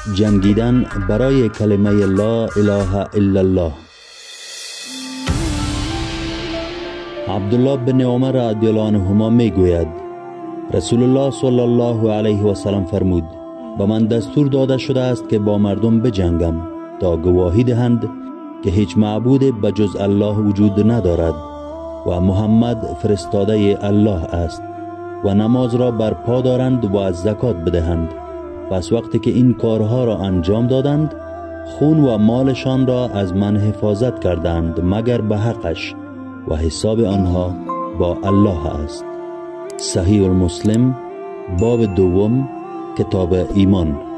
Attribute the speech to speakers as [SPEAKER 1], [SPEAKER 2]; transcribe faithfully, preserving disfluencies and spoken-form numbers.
[SPEAKER 1] جنگیدن برای کلمه لا اله الا الله. عبدالله بن عمر رضی الله عنهما می گوید رسول الله صلی الله علیه و سلم فرمود به من دستور داده شده است که با مردم بجنگم تا گواهی دهند که هیچ معبود بجز الله وجود ندارد و محمد فرستاده الله است و نماز را برپا دارند و از زکات بدهند. پس وقتی که این کارها را انجام دادند خون و مالشان را از من حفاظت کردند مگر به حقش و حساب آنها با الله است. صحیح المسلم باب دوم کتاب ایمان.